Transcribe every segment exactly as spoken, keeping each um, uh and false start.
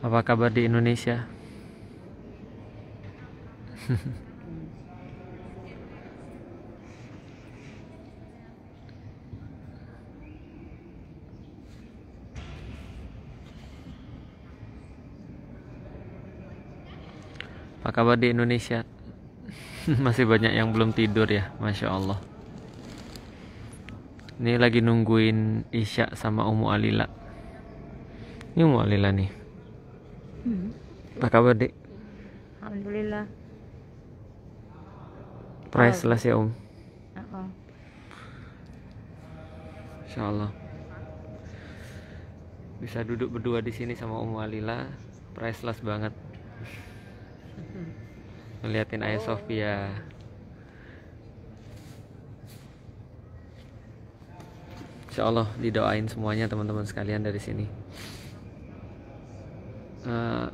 Apa kabar di Indonesia? Apa kabar di Indonesia? Masih banyak yang belum tidur ya, Masya Allah. Ini lagi nungguin Isya sama Ummu Alila. Ini Ummu Alila nih. Hmm. Apa kabar, Dek? Alhamdulillah. Priceless ya, Om. Uh-uh. Insya Allah. Bisa duduk berdua di sini sama Ummu Alila, priceless banget. Ngeliatin Ayah Sofia. Insya Allah didoain semuanya teman-teman sekalian dari sini. Uh,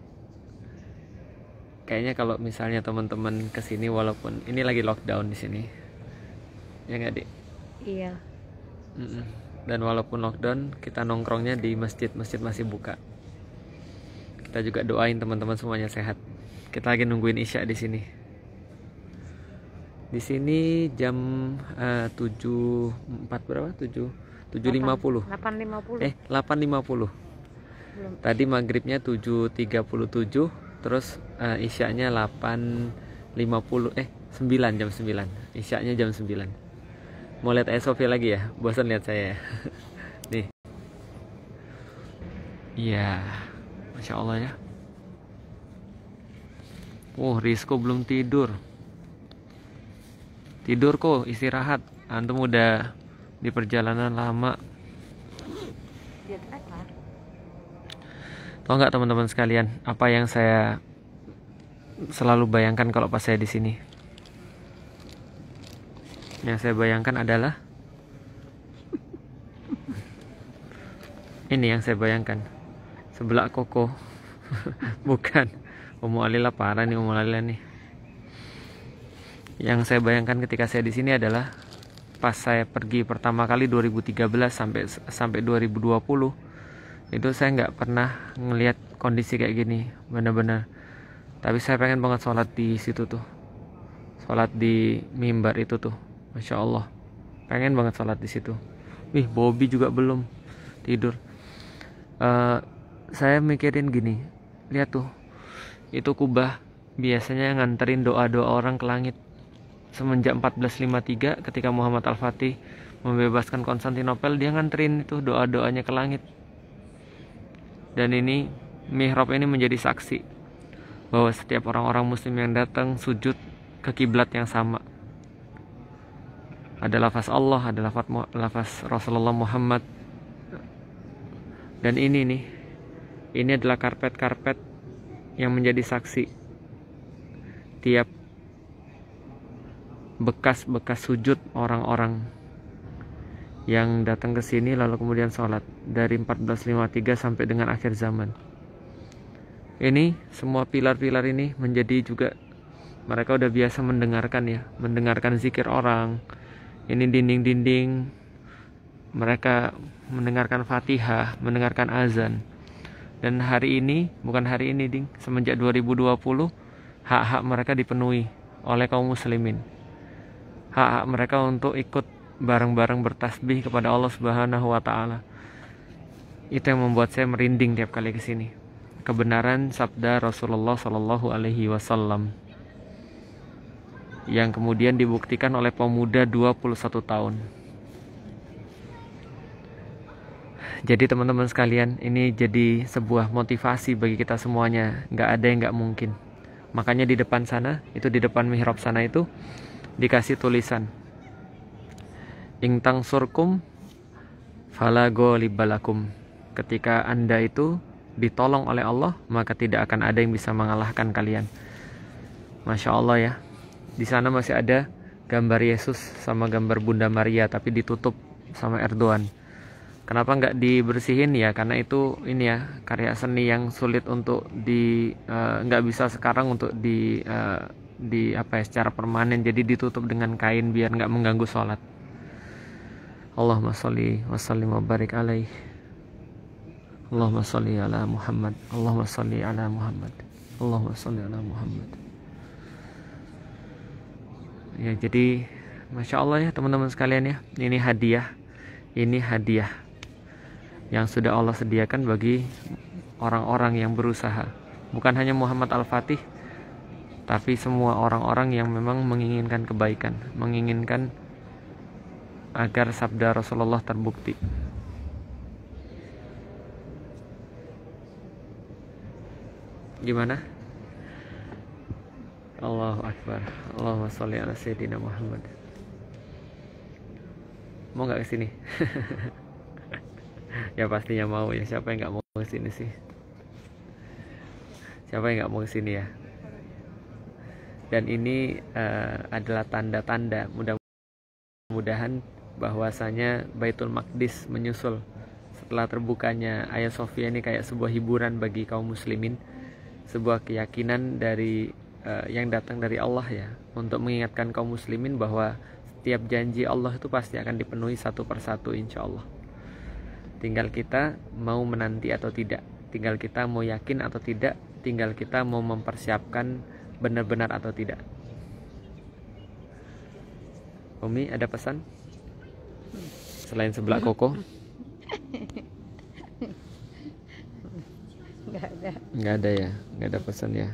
kayaknya kalau misalnya teman-teman kesini, walaupun ini lagi lockdown di sini, ya nggak, Dik? Iya. Mm-mm. Dan walaupun lockdown, kita nongkrongnya di masjid, masjid masih buka. Kita juga doain teman-teman semuanya sehat. Kita lagi nungguin Isya di sini. Di sini jam uh, tujuh empat berapa? tujuh tujuh lima puluh. delapan lima puluh. Eh, delapan lima puluh. Belum. Tadi maghribnya tujuh tiga puluh tujuh, terus uh, Isyanya delapan lima puluh, eh sembilan, jam sembilan. Isyanya jam sembilan. Mau lihat Ayah Sofia lagi ya? Bosan lihat saya ya. Nih. Iya. Masya Allah ya. Oh, Rizko belum tidur. Tidur kok, istirahat. Antum udah di perjalanan lama. Lihat apa? Tahu nggak teman-teman sekalian, apa yang saya selalu bayangkan kalau pas saya di sini? Yang saya bayangkan adalah ini yang saya bayangkan. Sebelah koko. Bukan. Ummu Alila parah nih, Ummu Alila nih. Yang saya bayangkan ketika saya di sini adalah pas saya pergi pertama kali dua ribu tiga belas sampai sampai dua ribu dua puluh. Itu saya nggak pernah ngelihat kondisi kayak gini, benar-benar. Tapi saya pengen banget sholat di situ tuh, sholat di mimbar itu tuh, Masya Allah. Pengen banget sholat di situ. Wih, Bobby juga belum tidur. Uh, saya mikirin gini, lihat tuh, itu Kubah biasanya nganterin doa-doa orang ke langit. Semenjak empat belas lima puluh tiga ketika Muhammad Al-Fatih membebaskan Konstantinopel, dia nganterin itu doa-doanya ke langit. Dan ini mihrab ini menjadi saksi bahwa setiap orang-orang muslim yang datang sujud ke kiblat yang sama. Ada lafaz Allah, ada lafaz, lafaz Rasulullah Muhammad. Dan ini nih, ini adalah karpet-karpet yang menjadi saksi tiap bekas-bekas sujud orang-orang yang datang ke sini lalu kemudian sholat dari empat belas lima puluh tiga sampai dengan akhir zaman. Ini semua pilar-pilar ini menjadi juga, mereka udah biasa mendengarkan ya, mendengarkan zikir orang. Ini dinding-dinding, mereka mendengarkan Fatihah, mendengarkan azan. Dan hari ini, bukan hari ini ding, semenjak dua ribu dua puluh, hak-hak mereka dipenuhi oleh kaum muslimin. Hak-hak mereka untuk ikut bareng-bareng bertasbih kepada Allah Subhanahu wa taala. Itu yang membuat saya merinding tiap kali ke sini. Kebenaran sabda Rasulullah sallallahu alaihi wasallam yang kemudian dibuktikan oleh pemuda dua puluh satu tahun. Jadi teman-teman sekalian, ini jadi sebuah motivasi bagi kita semuanya. Nggak ada yang nggak mungkin. Makanya di depan sana, itu di depan mihrab sana itu dikasih tulisan, Ingtang surkum falago libalakum. Ketika anda itu ditolong oleh Allah, maka tidak akan ada yang bisa mengalahkan kalian. Masya Allah ya. Di sana masih ada gambar Yesus sama gambar Bunda Maria, tapi ditutup sama Erdogan. Kenapa nggak dibersihin ya? Karena itu ini ya, karya seni yang sulit untuk di uh, nggak bisa sekarang untuk di uh, di apa ya, secara permanen. Jadi ditutup dengan kain biar nggak mengganggu sholat. Allahumma sholli wa sallim wa barik alaih. Allahumma sholli ala Muhammad. Allahumma sholli ala Muhammad. Allahumma sholli ala Muhammad. Ya, jadi Masya Allah ya teman-teman sekalian ya, ini hadiah, ini hadiah yang sudah Allah sediakan bagi orang-orang yang berusaha. Bukan hanya Muhammad Al-Fatih, tapi semua orang-orang yang memang menginginkan kebaikan, menginginkan agar sabda Rasulullah terbukti. Gimana? Allahu Akbar. Allahumma sholli ala Sayyidina Muhammad. Mau nggak kesini? Ya pastinya mau ya. Siapa yang nggak mau kesini sih? Siapa yang nggak mau kesini ya? Dan ini uh, adalah tanda-tanda mudah-mudahan bahwasanya Baitul Maqdis menyusul setelah terbukanya Hagia Sophia ini kayak sebuah hiburan bagi kaum muslimin, sebuah keyakinan dari uh, yang datang dari Allah ya, untuk mengingatkan kaum muslimin bahwa setiap janji Allah itu pasti akan dipenuhi satu persatu insya Allah. Tinggal kita mau menanti atau tidak, tinggal kita mau yakin atau tidak, tinggal kita mau mempersiapkan benar-benar atau tidak. Umi ada pesan selain sebelah koko? Nggak ada. Nggak ada ya, nggak ada pesan ya.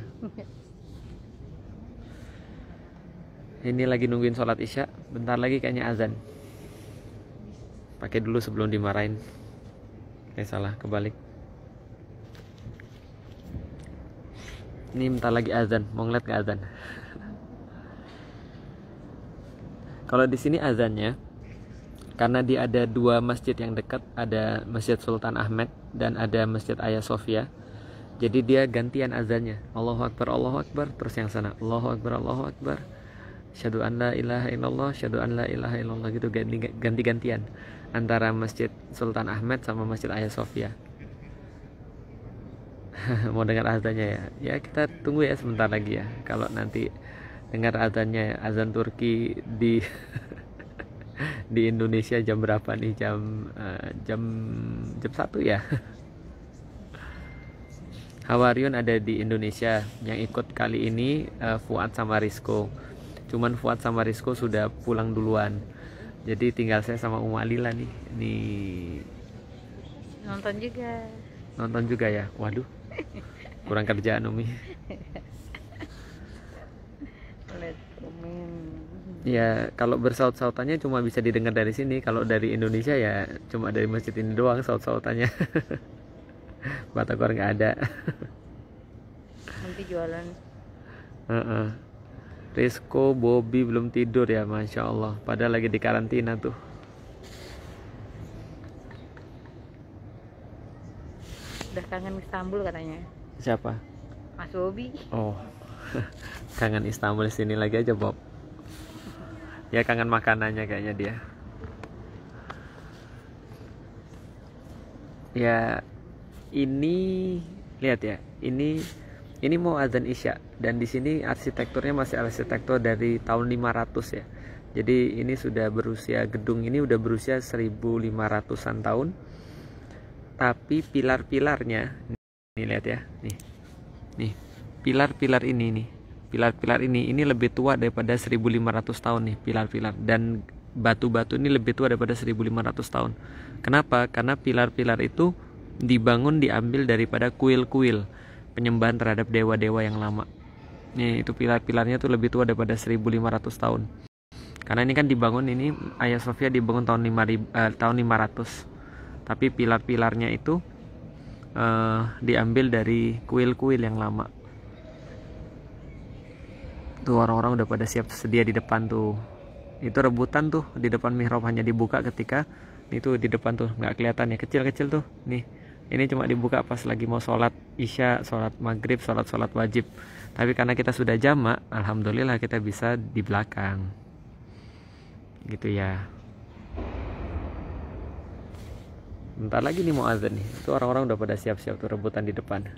Ini lagi nungguin sholat isya, bentar lagi kayaknya azan. Pakai dulu sebelum dimarahin. Eh salah, kebalik. Ini bentar lagi azan, mau ngeliat ke azan. Kalau di sini azannya, karena dia ada dua masjid yang dekat, ada Masjid Sultan Ahmed dan ada Masjid Hagia Sophia. Jadi dia gantian azannya. Allahu Akbar, Allahu Akbar, terus yang sana. Allahu Akbar, Allahu Akbar. Syahadu an la ilaha illallah, syahadu an la ilaha illallah, gitu ganti-gantian antara Masjid Sultan Ahmed sama Masjid Hagia Sophia. Mau dengar azannya ya? Ya kita tunggu ya sebentar lagi ya. Kalau nanti dengar azannya, azan Turki di di Indonesia jam berapa nih? Jam uh, jam jam satu ya. Hawariun ada di Indonesia. Yang ikut kali ini uh, Fuad sama Rizko. Cuman Fuad sama Rizko sudah pulang duluan. Jadi tinggal saya sama Uma Lila nih. Nih Nonton juga. nonton juga ya. Waduh. Kurang kerjaan Umi. Lihat komen. Ya kalau bersaut-sautannya cuma bisa didengar dari sini. Kalau dari Indonesia ya cuma dari masjid ini doang saut-sautannya. Batagor nggak ada. Nanti jualan. Uh-uh. Rizko, Bobby belum tidur ya, Masya Allah. Padahal lagi di karantina tuh. Udah kangen Istanbul katanya. Siapa? Mas Bobi. Oh, kangen Istanbul, sini lagi aja Bob. Ya kangen makanannya kayaknya dia. Ya ini lihat ya, ini ini mau azan isya dan di sini arsitekturnya masih arsitektur dari tahun lima ratus ya. Jadi ini sudah berusia, gedung ini udah berusia seribu lima ratusan tahun. Tapi pilar-pilarnya nih lihat ya, nih. Nih, pilar-pilar ini nih. Pilar-pilar ini ini lebih tua daripada seribu lima ratus tahun nih pilar-pilar, dan batu-batu ini lebih tua daripada seribu lima ratus tahun. Kenapa? Karena pilar-pilar itu dibangun diambil daripada kuil-kuil penyembahan terhadap dewa-dewa yang lama. Nih, itu pilar-pilarnya tuh lebih tua daripada seribu lima ratus tahun. Karena ini kan dibangun, ini Hagia Sophia dibangun tahun lima ribu, eh, tahun lima ratus. Tapi pilar-pilarnya itu eh, diambil dari kuil-kuil yang lama. Tuh orang-orang udah pada siap sedia di depan tuh. Itu rebutan tuh di depan mihrab, hanya dibuka ketika itu di depan tuh, nggak kelihatan ya, kecil-kecil tuh. Nih, ini cuma dibuka pas lagi mau sholat isya, sholat maghrib, sholat-sholat wajib. Tapi karena kita sudah jamak, alhamdulillah kita bisa di belakang. Gitu ya. Bentar lagi nih mau azan nih. Itu orang-orang udah pada siap-siap tuh rebutan di depan.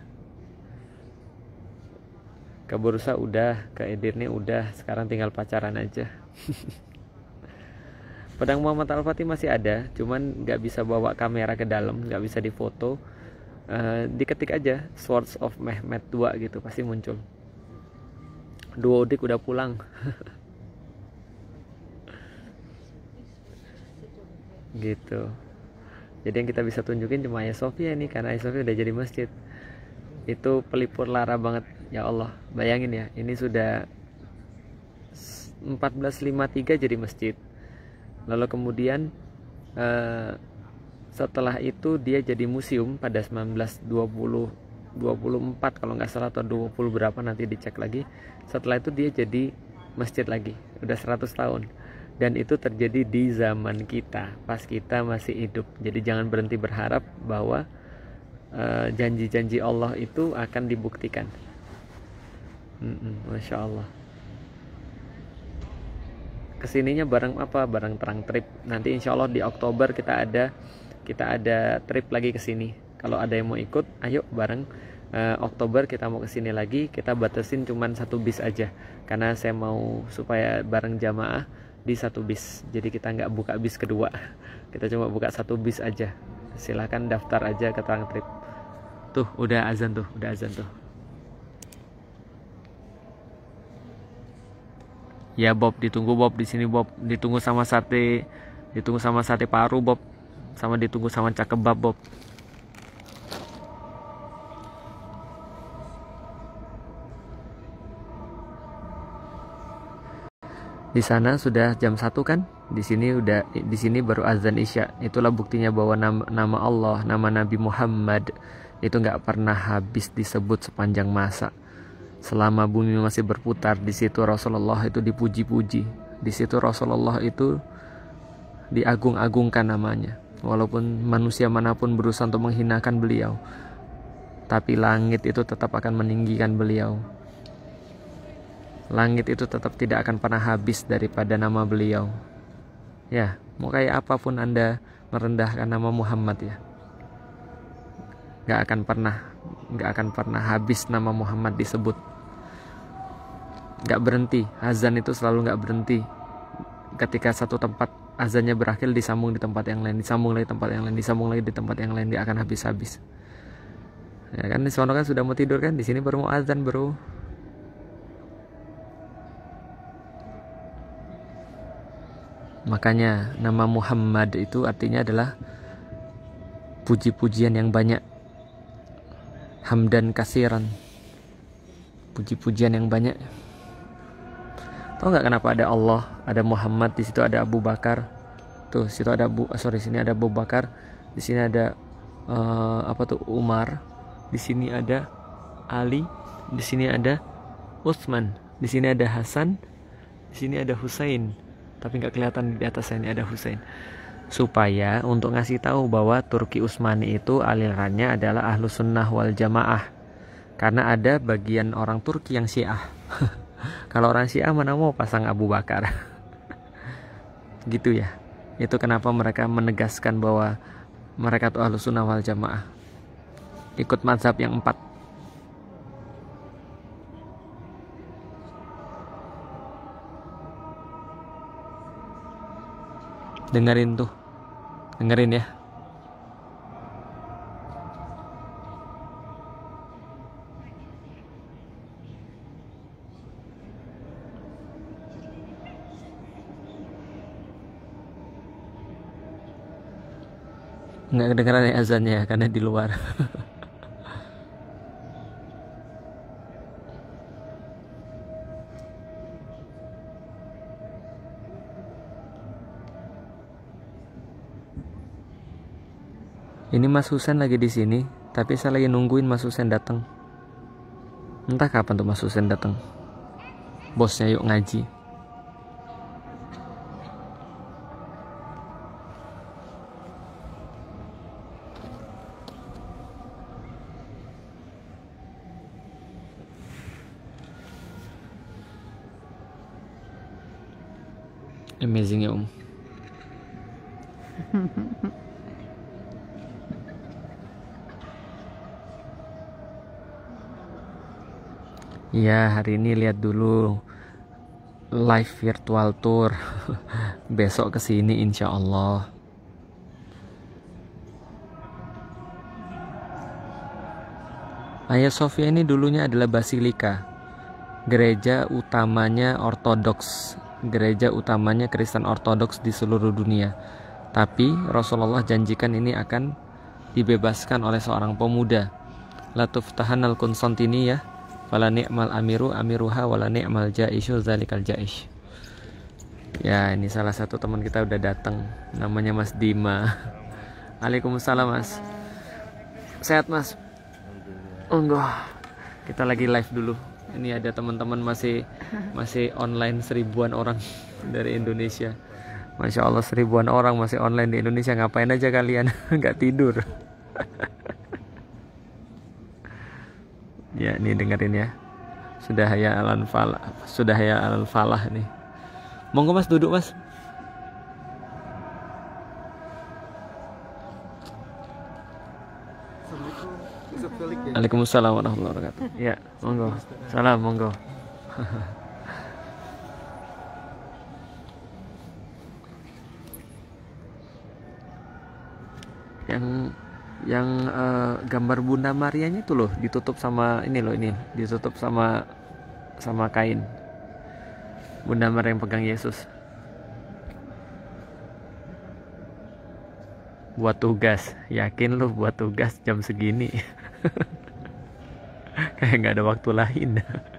Ke Bursa udah, ke Edirne udah, sekarang tinggal pacaran aja. Pedang Muhammad Al-Fatih masih ada, cuman nggak bisa bawa kamera ke dalam, nggak bisa difoto. uh, diketik aja Swords of Mehmet dua gitu, pasti muncul. Duo Dik udah pulang. Gitu. Jadi yang kita bisa tunjukin cuma Hagia Sophia ini, karena Hagia Sophia udah jadi masjid. Itu pelipur lara banget. Ya Allah, bayangin ya, ini sudah empat belas lima puluh tiga jadi masjid. Lalu kemudian uh, setelah itu dia jadi museum pada sembilan belas dua puluh dua puluh empat kalau nggak salah, atau dua puluh berapa, nanti dicek lagi. Setelah itu dia jadi masjid lagi, udah seratus tahun. Dan itu terjadi di zaman kita, pas kita masih hidup. Jadi jangan berhenti berharap bahwa uh, janji-janji Allah itu akan dibuktikan. Mm-mm, Masya Allah. Kesininya bareng apa? Bareng Terang Trip. Nanti insya Allah di Oktober kita ada kita ada trip lagi ke sini. Kalau ada yang mau ikut, ayo bareng. Uh, Oktober kita mau ke sini lagi. Kita batasin cuman satu bis aja, karena saya mau supaya bareng jamaah di satu bis. Jadi kita nggak buka bis kedua. Kita cuma buka satu bis aja. Silahkan daftar aja ke Terang Trip. Tuh udah azan tuh, udah azan tuh. Ya Bob, ditunggu Bob di sini Bob, ditunggu sama sate, ditunggu sama sate paru Bob, sama ditunggu sama cak kebab Bob. Di sana sudah jam satu kan? Di sini udah, di sini baru azan Isya. Itulah buktinya bahwa nama, nama Allah, nama Nabi Muhammad itu nggak pernah habis disebut sepanjang masa. Selama bumi masih berputar, di situ Rasulullah itu dipuji-puji. Di situ Rasulullah itu diagung-agungkan namanya. Walaupun manusia manapun berusaha untuk menghinakan beliau, tapi langit itu tetap akan meninggikan beliau. Langit itu tetap tidak akan pernah habis daripada nama beliau. Ya, mau kayak apapun Anda merendahkan nama Muhammad ya, gak akan pernah gak akan pernah habis nama Muhammad disebut. Gak berhenti, azan itu selalu gak berhenti. Ketika satu tempat azannya berakhir, disambung di tempat yang lain, disambung lagi di tempat yang lain, disambung lagi di tempat yang lain, dia akan habis-habis. Ya kan, di sana kan sudah mau tidur kan, di sini baru mau azan bro. Makanya nama Muhammad itu artinya adalah puji-pujian yang banyak. Hamdan kasiran, puji-pujian yang banyak. Tahu nggak kenapa ada Allah, ada Muhammad, di situ ada Abu Bakar, tuh situ ada Abu, sorry sini ada Abu Bakar, di sini ada uh, apa tuh Umar, di sini ada Ali, di sini ada Utsman, di sini ada Hasan, di sini ada Husain, tapi nggak kelihatan di atas ini ada Husain. Supaya untuk ngasih tahu bahwa Turki Utsmani itu alirannya adalah Ahlus Sunnah wal Jamaah. Karena ada bagian orang Turki yang Syiah. Kalau orang Syiah mana mau pasang Abu Bakar. Gitu ya. Itu kenapa mereka menegaskan bahwa mereka itu Ahlus Sunnah wal Jamaah, ikut mazhab yang empat. Dengerin tuh, dengerin ya. Nggak kedengeran ya azannya karena di luar. Ini Mas Husen lagi di sini, tapi saya lagi nungguin Mas Husen datang. Entah kapan tuh Mas Husen datang. Bosnya yuk ngaji. Amazing ya Om. Ya, hari ini lihat dulu live virtual tour. Besok kesini insya Allah. Hagia Sophia ini dulunya adalah basilika, gereja utamanya Ortodoks, gereja utamanya Kristen Ortodoks di seluruh dunia. Tapi Rasulullah janjikan ini akan dibebaskan oleh seorang pemuda. La tuftahanal Konstantiniyah wala ni'mal amiru amiruha wala ni'mal jaishu zalikal jaish. Ya, ini salah satu teman kita udah datang, namanya Mas Dima. Waalaikumsalam Mas. Sehat Mas? Enggak. Kita lagi live dulu. Ini ada teman-teman masih masih online seribuan orang dari Indonesia. Masya Allah, seribuan orang masih online di Indonesia. Ngapain aja kalian? Nggak tidur. Ya, ini dengerin ya. Sudah ya alal falah. Sudah ya alal falah nih. Monggo Mas, duduk Mas. Waalaikumsalam warahmatullahi wabarakatuh. Ya, monggo. Salam, monggo. yang yang uh, gambar Bunda Marianya itu loh ditutup sama ini loh, ini ditutup sama sama kain. Bunda Maria yang pegang Yesus. Buat tugas, yakin lu buat tugas jam segini? Kayak nggak ada waktu lain.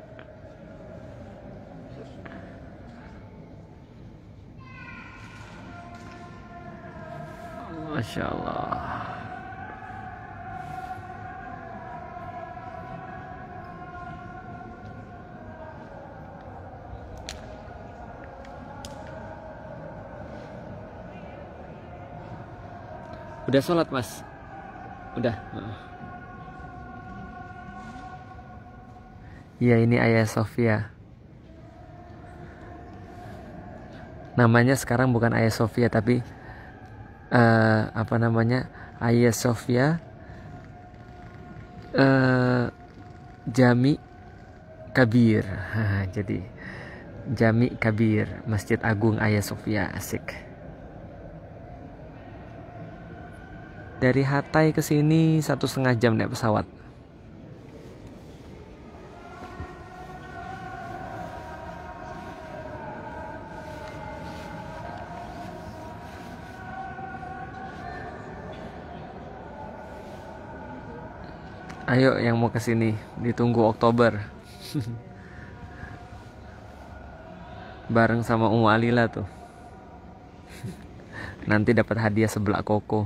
Masya Allah. Udah sholat Mas? Udah. Iya, ini Hagia Sophia. Namanya sekarang bukan Hagia Sophia tapi uh, apa namanya, Hagia Sophia uh, Jami Kabir. Jadi Jami Kabir, Masjid Agung Hagia Sophia. Asik. Dari Hatay ke sini satu setengah jam naik pesawat. Ayo yang mau ke sini, ditunggu Oktober. Bareng sama Ummu Alila tuh. Nanti dapat hadiah sebelah koko.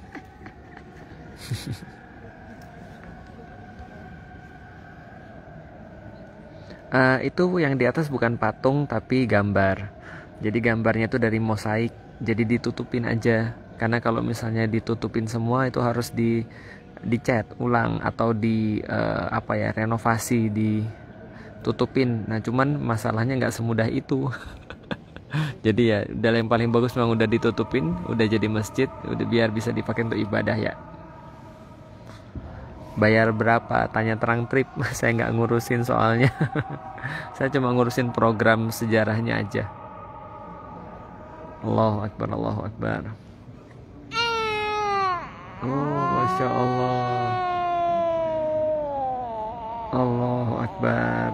Uh, itu yang di atas bukan patung tapi gambar. Jadi gambarnya itu dari mosaik. Jadi ditutupin aja. Karena kalau misalnya ditutupin semua itu harus di dicat ulang atau di uh, apa ya, renovasi, ditutupin. Nah cuman masalahnya nggak semudah itu. Jadi ya udah, yang paling bagus memang udah ditutupin, udah jadi masjid, udah biar bisa dipakai untuk ibadah ya. Bayar berapa? Tanya Terang Trip. Saya nggak ngurusin soalnya. Saya cuma ngurusin program sejarahnya aja. Allahu Akbar, Allahu Akbar. Oh, Masya Allah. Allahu Akbar.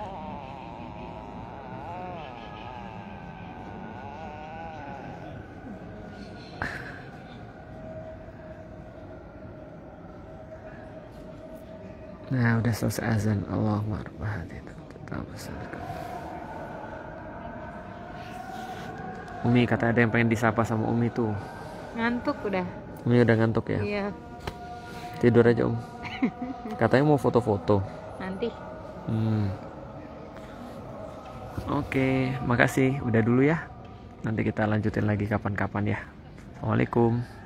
Nah, udah selesai azan. Allahumma rabbah hadhihi Umi kata ada yang pengen disapa sama Umi tuh. Ngantuk udah. Umi udah ngantuk ya? Iya. Tidur aja Om. Katanya mau foto-foto. Nanti. Hmm. Oke, makasih. Udah dulu ya. Nanti kita lanjutin lagi kapan-kapan ya. Assalamualaikum.